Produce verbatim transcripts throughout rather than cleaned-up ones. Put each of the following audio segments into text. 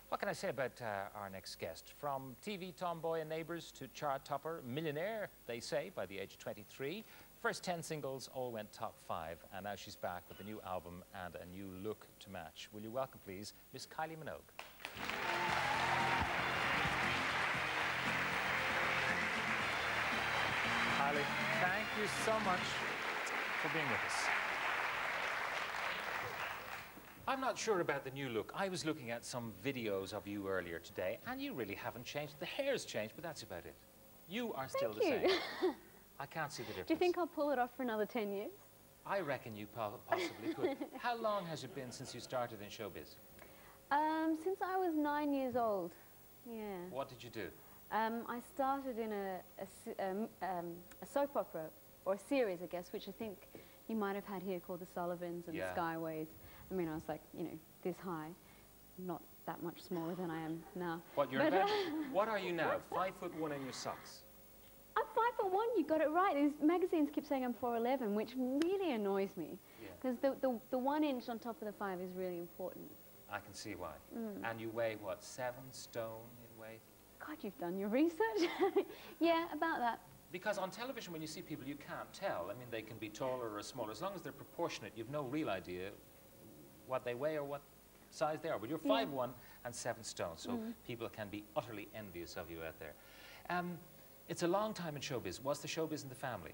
What can I say about uh, our next guest? From T V tomboy and neighbours to chart topper, millionaire, they say, by the age of twenty-three. First ten singles all went top five, and now she's back with a new album and a new look to match. Will you welcome, please, Miss Kylie Minogue. Kylie, thank you so much for being with us. I'm not sure about the new look. I was looking at some videos of you earlier today, and you really haven't changed. The hair's changed, but that's about it. You are still the Thank you. same. I can't see the difference. Do you think I'll pull it off for another ten years? I reckon you po possibly could. How long has it been since you started in showbiz? Um, since I was nine years old, yeah. What did you do? Um, I started in a, a, s- um, um, a soap opera, or a series, I guess, which I think you might have had here, called The Sullivans and Yeah. Skyways. I mean, I was like, you know, this high, not that much smaller than I am now. What, you're But, about, uh, what are you now? Five foot one in your socks? I'm five foot one, you got it right. These magazines keep saying I'm four eleven, which really annoys me. Yeah. Because the, the, the one inch on top of the five is really important. I can see why. Mm. And you weigh, what, seven stone in weight? God, you've done your research. Yeah, about that. Because on television, when you see people, you can't tell. I mean, they can be taller or smaller. As long as they're proportionate, you've no real idea what they weigh or what size they are. But you're Yeah. five one and seven stone, so Mm. people can be utterly envious of you out there. Um, it's a long time in showbiz. Was the showbiz in the family?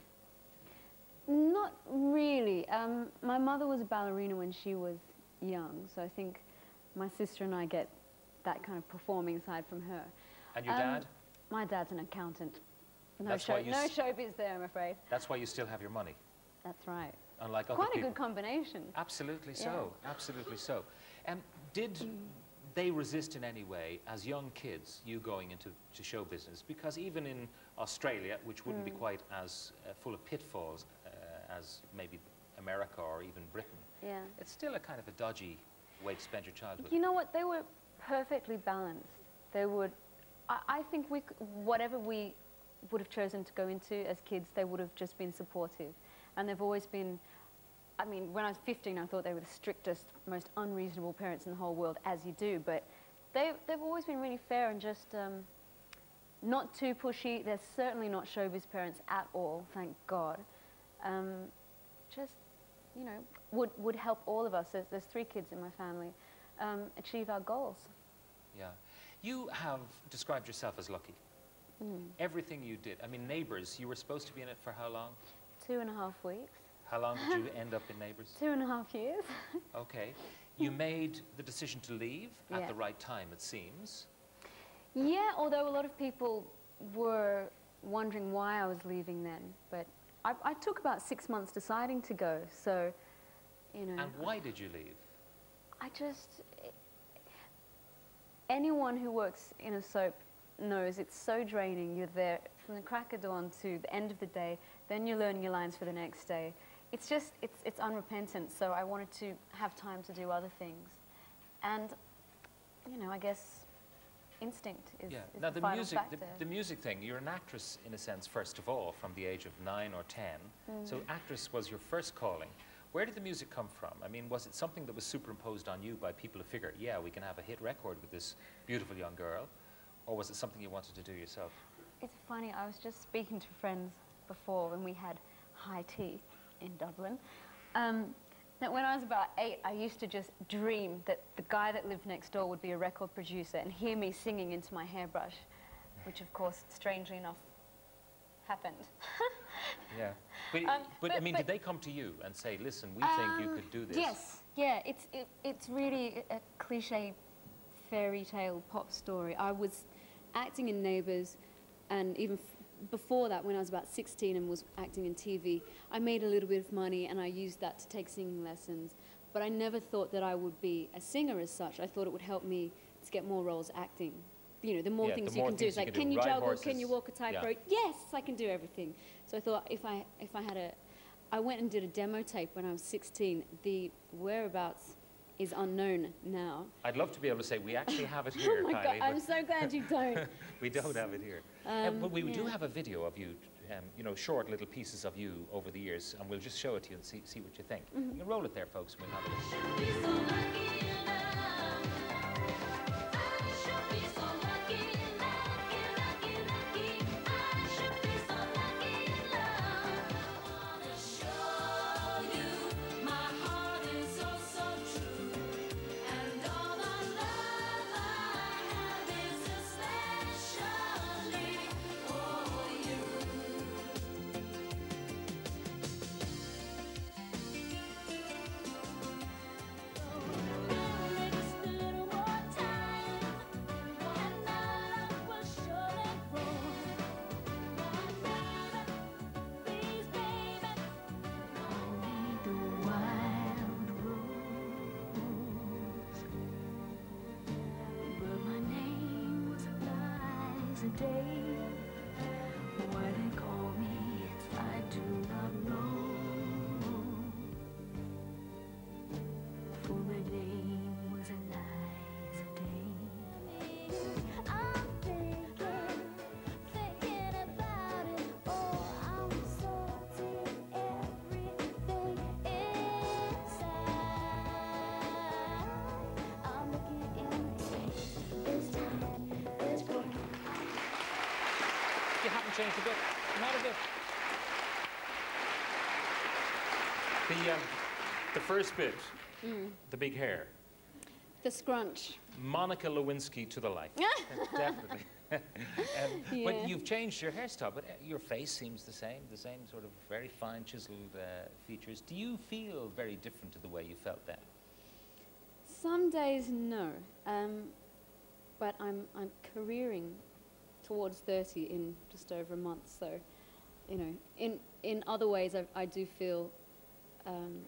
Not really. Um, my mother was a ballerina when she was young, so I think my sister and I get that kind of performing side from her. And your Um, dad? My dad's an accountant. No, That's show, why you no s- showbiz there, I'm afraid. That's why you still have your money, That's right. unlike other Quite a people. good combination. Absolutely so, absolutely so. Um, did they resist in any way, as young kids, you going into to show business? Because even in Australia, which wouldn't be quite as uh, full of pitfalls uh, as maybe America or even Britain, Yeah. it's still a kind of a dodgy way to spend your childhood. You know what? They were perfectly balanced. They would, I, I think we, c- whatever we would have chosen to go into as kids, they would have just been supportive. And they've always been, I mean, when I was fifteen, I thought they were the strictest, most unreasonable parents in the whole world, as you do. But they, they've always been really fair and just um, not too pushy. They're certainly not showbiz parents at all, thank God. Um, just, you know, would, would help all of us, there's, there's three kids in my family, um, achieve our goals. Yeah. You have described yourself as lucky. Mm. Everything you did, I mean, Neighbours, you were supposed to be in it for how long? Two and a half weeks. How long did you end up in Neighbours? Two and a half years. Okay. You made the decision to leave at Yeah. the right time, it seems. Yeah, although a lot of people were wondering why I was leaving then. But I, I took about six months deciding to go, so, you know. And why did you leave? I just... Anyone who works in a soap knows it's so draining. You're there from the crack of dawn to the end of the day, then you're learning your lines for the next day. It's just, it's, it's unrepentant, so I wanted to have time to do other things. And, you know, I guess instinct is, Yeah. is Now the, the final music, factor. the, the music thing. You're an actress in a sense, first of all, from the age of nine or ten. Mm. So actress was your first calling. Where did the music come from? I mean, was it something that was superimposed on you by people who figured, yeah, we can have a hit record with this beautiful young girl, or was it something you wanted to do yourself? It's funny, I was just speaking to friends before when we had high tea in Dublin. Um, that when I was about eight, I used to just dream that the guy that lived next door would be a record producer and hear me singing into my hairbrush, which of course, strangely enough, happened. Yeah. But, Um, but, I but- mean, but- did they come to you and say, listen, we think you Um, could do this? Yes, yeah, it's, it, it's really a cliche fairy tale pop story. I was acting in Neighbours, and even f before that, when I was about sixteen and was acting in T V, I made a little bit of money and I used that to take singing lessons. But I never thought that I would be a singer as such. I thought it would help me to get more roles acting. You know, the more Yeah, things the you more can do. things It's you like, can do. can you Ride juggle? Can horses. you walk a tightrope? Yes, I can do everything. So I thought if I, if I had a... I went and did a demo tape when I was sixteen. The whereabouts is unknown now. I'd love to be able to say, we actually have it here, Oh my Kylie. God, I'm but so glad you don't. we don't have it here. Uh, Um, but we do yeah. have a video of you, um, you know, short little pieces of you over the years, and we'll just show it to you and see, see what you think. Mm-hmm. You can roll it there, folks, and we'll have a look. a day. Why they call me, I do not know. For my name was Eliza Day. I'm thinking, thinking about it. Oh, I'm sorting everything inside. I'm looking in space. This time, this book. You haven't changed a bit, not a bit. The, um, the first bit, Mm. the big hair, The scrunch. Monica Lewinsky to the life. Definitely. um, Yeah. But you've changed your hairstyle, but uh, your face seems the same, the same sort of very fine chiseled uh, features. Do you feel very different to the way you felt then? Some days, no. Um, but I'm, I'm careering towards thirty in just over a month. So, you know, in, in other ways, I, I do feel um,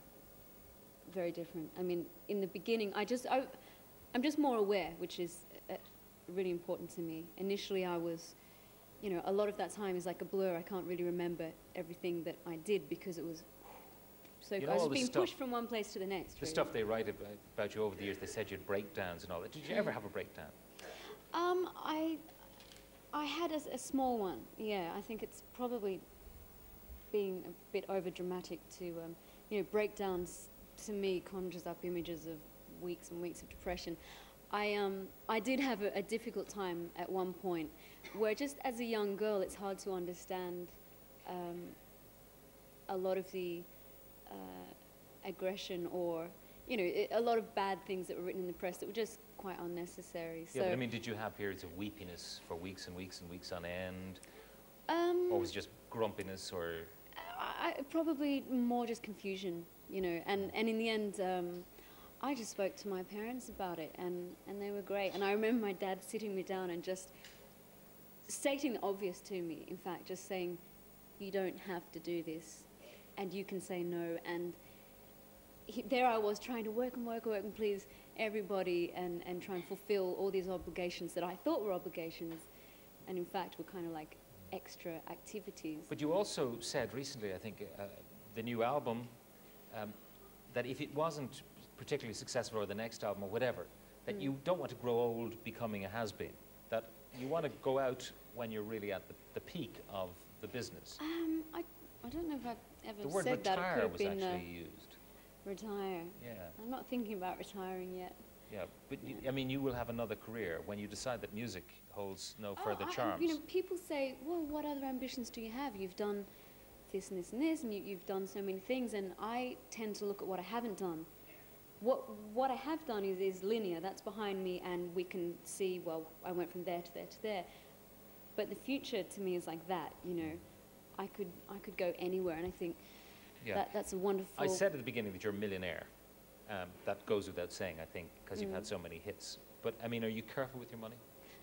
very different. I mean, in the beginning, I just, I, I'm just more aware, which is uh, really important to me. Initially, I was, you know, a lot of that time is like a blur. I can't really remember everything that I did because it was so, You know I was all just the being stuff- pushed from one place to the next. The really. stuff they write about, about you over the years, they said you had breakdowns and all that. Did you ever have a breakdown? Um, I, I had a, s- a small one. Yeah, I think it's probably being a bit over dramatic to, um, you know, breakdowns to me conjures up images of weeks and weeks of depression. I um, I did have a, a difficult time at one point, where just as a young girl, it's hard to understand um, a lot of the uh, aggression or, you know, i a lot of bad things that were written in the press that were just quite unnecessary. Yeah, so, but I mean, did you have periods of weepiness for weeks and weeks and weeks on end? um, Or was it just grumpiness or... I, I, probably more just confusion, you know, and, and in the end, um, I just spoke to my parents about it, and, and they were great. And I remember my dad sitting me down and just stating the obvious to me, in fact, just saying, you don't have to do this, and you can say no. And he, there I was trying to work and work and work and please everybody and, and try and fulfill all these obligations that I thought were obligations, and in fact were kind of like extra activities. But you also said recently, I think, uh, the new album, um, that if it wasn't particularly successful, or the next album or whatever, that Mm. you don't want to grow old becoming a has-been, that you want to go out when you're really at the, the peak of the business. Um, I, I don't know if I've ever The word said that. It could retire have was been uh, actually used. retire. Yeah, I'm not thinking about retiring yet. yeah. But you, I mean, you will have another career when you decide that music holds no further oh, I- charms. You know, people say, well, what other ambitions do you have? You've done this and this and this, and you, you've done so many things, and I tend to look at what I haven't done. What, what I have done is, is linear. That's behind me, and we can see, well, I went from there to there to there. But the future to me is like that, you know. I could, I could go anywhere, and I think Yeah. that, that's a wonderful... I said at the beginning that you're a millionaire. Um, that goes without saying, I think, because you've Mm. had so many hits. But, I mean, are you careful with your money?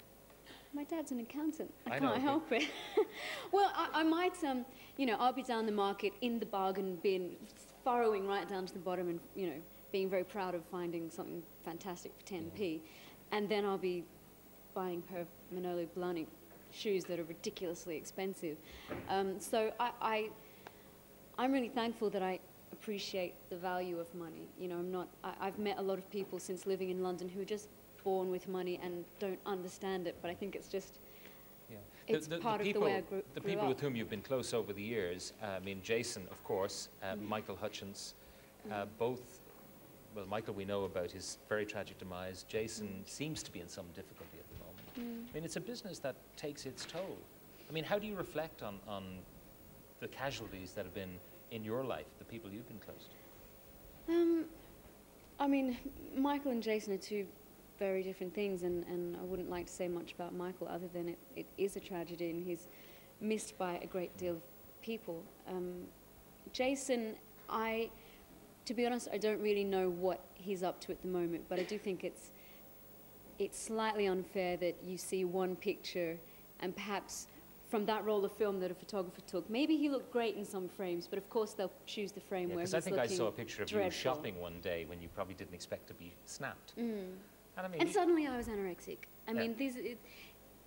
My dad's an accountant. I, I can't know, but- help it. Well, I, I might, um, you know, I'll be down the market in the bargain bin, furrowing right down to the bottom and, you know, being very proud of finding something fantastic for ten p. And then I'll be buying a pair of Manolo Blahnik shoes that are ridiculously expensive. Um, so I, I, I'm really thankful that I appreciate the value of money. You know, I'm not, I, I've met a lot of people since living in London who are just born with money and don't understand it, but I think it's just, Yeah. It's part of the people, way I grew- The grew people up. with whom you've been close over the years, uh, I mean, Jason, of course, uh, Mhm. Michael Hutchins, uh, Mhm. both, well, Michael we know about his very tragic demise. Jason Mm. seems to be in some difficulty at the moment. mm. I mean, it's a business that takes its toll. I mean, how do you reflect on, on the casualties that have been in your life, the people you've been close to? Um, I mean, Michael and Jason are two very different things, and, and I wouldn't like to say much about Michael other than it, it is a tragedy and he's missed by a great deal of people. Um, Jason, I, to be honest, I don't really know what he's up to at the moment, but I do think it's, it's slightly unfair that you see one picture and perhaps from that roll of film that a photographer took, maybe he looked great in some frames, but of course they'll choose the frame where Because he's I think I looking saw a picture of you dreadful. shopping one day when you probably didn't expect to be snapped. Mm. And I mean, And you- suddenly I was anorexic. I Yeah. mean, these, it,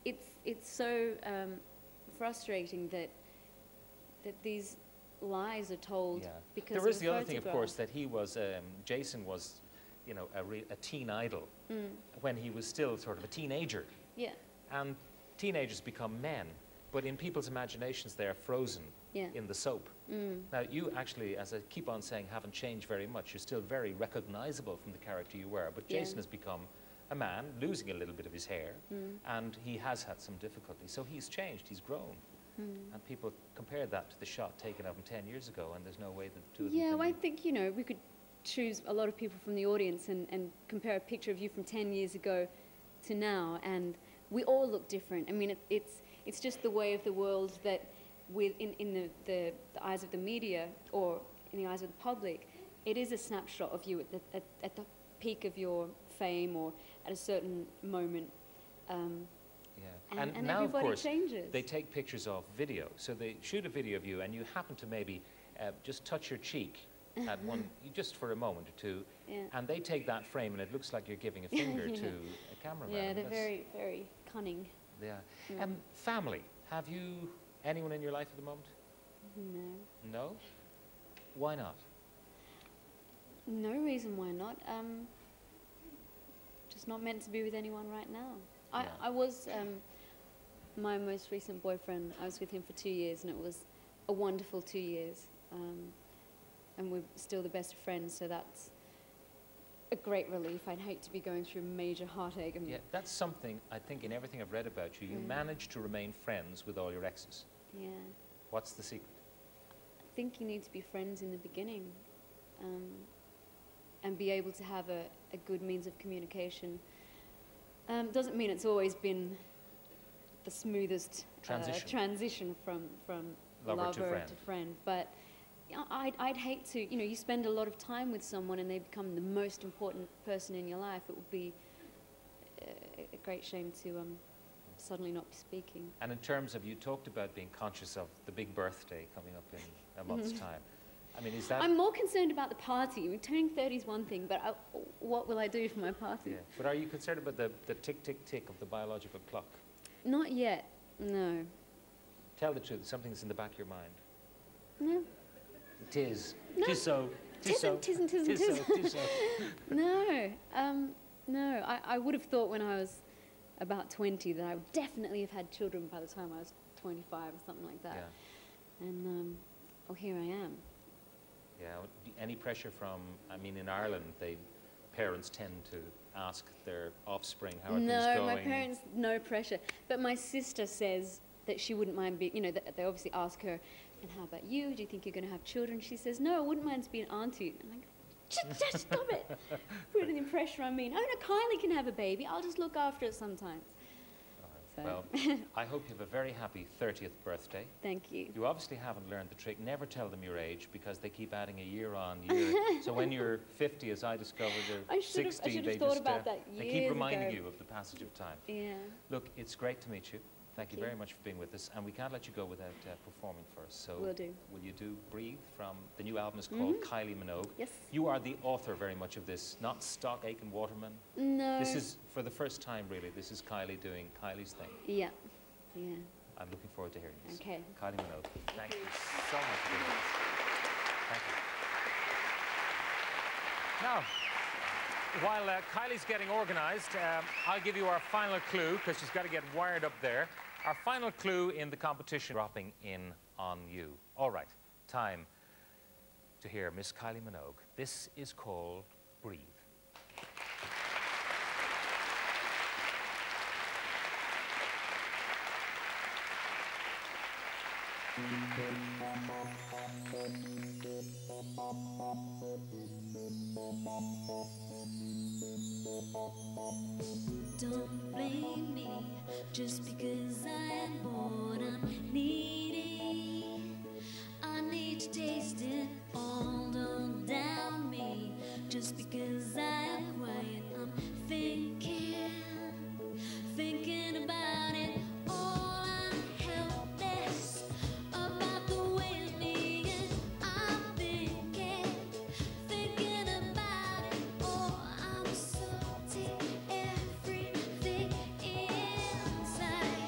it's it's so um, frustrating that that these lies are told Yeah. because There is of the a other thing, of photograph. course, that he was, um, Jason was, you know, a, re a teen idol Mm. when he was still sort of a teenager. Yeah, And teenagers become men, but in people's imaginations they are frozen yeah. in the soap. Mm. Now, you actually, as I keep on saying, haven't changed very much. You're still very recognizable from the character you were, but Yeah. Jason has become a man, losing a little bit of his hair, Mm. and he has had some difficulty. So he's changed, he's grown. Mm. And people compare that to the shot taken of him ten years ago, and there's no way that the two of them Yeah, can well, I be- think, you know, we could choose a lot of people from the audience and, and compare a picture of you from ten years ago to now, and we all look different. I mean, it, it's, it's just the way of the world that with, in, in the, the, the eyes of the media or in the eyes of the public, it is a snapshot of you at the, at, at the peak of your fame or at a certain moment. Um, Yeah. and, and now, of everybody course, changes. they take pictures of video. So they shoot a video of you, and you happen to maybe uh, just touch your cheek at one, just for a moment or two, Yeah. and they take that frame, and it looks like you're giving a finger Yeah. to a cameraman. Yeah, they're That's- very, very cunning. Yeah. Mm. Um, family. Have you anyone in your life at the moment? No. No? Why not? No reason why not. Um, just not meant to be with anyone right now. I, Yeah. I was, um, my most recent boyfriend, I was with him for two years and it was a wonderful two years. Um, and we're still the best of friends, so that's a great relief. I'd hate to be going through major heartache. And Yeah, that's something, I think, in everything I've read about you, you Mm. managed to remain friends with all your exes. yeah. What's the secret? I think you need to be friends in the beginning um, and be able to have a, a good means of communication. Um, doesn't mean it's always been the smoothest Transition. Uh, transition from, from Lover lover, to friend. to friend. But you know, I'd, I'd hate to, you know, you spend a lot of time with someone and they become the most important person in your life. It would be a, a great shame to um, suddenly not be speaking. And in terms of, you talked about being conscious of the big birthday coming up in a month's time. I mean, is that... I'm more concerned about the party. I mean, turning thirty is one thing, but I, what will I do for my party? Yeah. But are you concerned about the, the tick, tick, tick of the biological clock? Not yet, no. Tell the truth, something's in the back of your mind. No, It is. No. Tis so. Tis so. Tisn't, tisn't, tisn't, Tis so. tisn't. Tis so. no, um, no. I, I would have thought when I was about twenty that I would definitely have had children by the time I was twenty-five or something like that. Yeah. And, um, well, here I am. Yeah. d- Any pressure from, I mean, in Ireland, they, parents tend to ask their offspring, how are things No, going? my parents, no pressure. But my sister says that she wouldn't mind being, you know, that they obviously ask her, and how about you? Do you think you're going to have children? She says, no, I wouldn't mind to be an auntie. I'm like, just, just stop it. Putting the pressure on me. Oh, no, Kylie can have a baby. I'll just look after it sometimes. So, Well, I hope you have a very happy thirtieth birthday. thank you. You obviously haven't learned the trick. Never tell them your age, because they keep adding a year on year. So when you're fifty, as I discovered, I or should've- I sixty, should've they thought just about uh, that they keep years reminding ago. you of the passage of time. Yeah. Look, it's great to meet you. Thank, Thank you you. very much for being with us, and we can't let you go without uh, performing for us. So Will do. will you do Breathe from the new album is called Mhm. Kylie Minogue. Yes. You are the author very much of this, not Stock Aitken Waterman. No. This is, for the first time really, this is Kylie doing Kylie's thing. Yeah. Yeah. I'm looking forward to hearing this. Okay. Kylie Minogue, thank you you. so much for being with us. Thank you. Now, while uh, Kylie's getting organized, um, I'll give you our final clue, because she's got to get wired up there. Our final clue in the competition, dropping in on you. All right, time to hear Miss Kylie Minogue. This is called Breathe. Don't blame me just because I am bored. I'm needy. I need to taste it all. Don't down me just because I am quiet. I'm thinking, thinking about it all. I'm helpless about the way of me, and I'm thinking, thinking about it all. I'm salty, everything inside.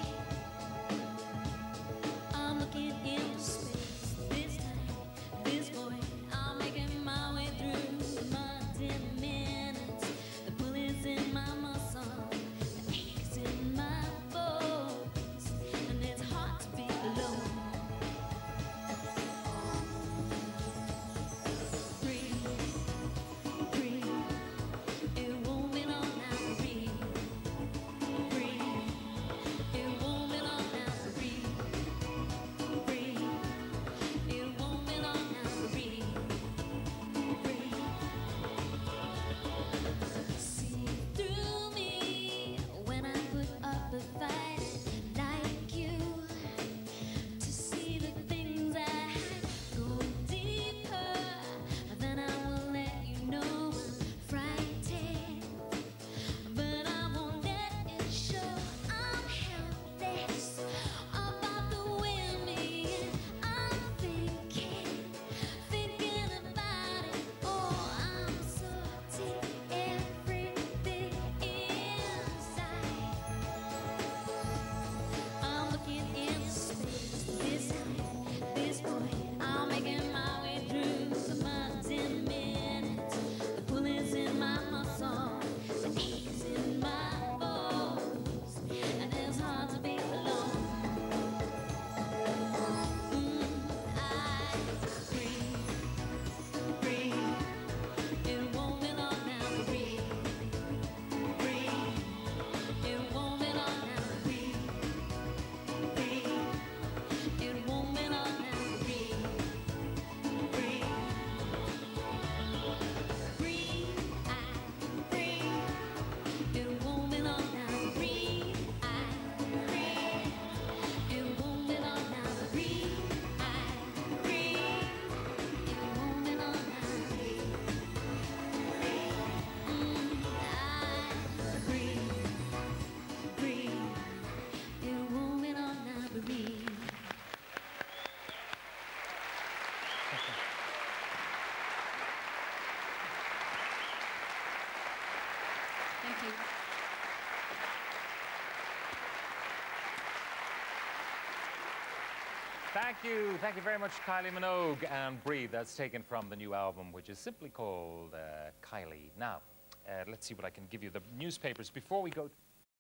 Thank you. Thank you very much, Kylie Minogue. And Breathe, that's taken from the new album, which is simply called uh, Kylie. Now, uh, let's see what I can give you. The newspapers, before we go...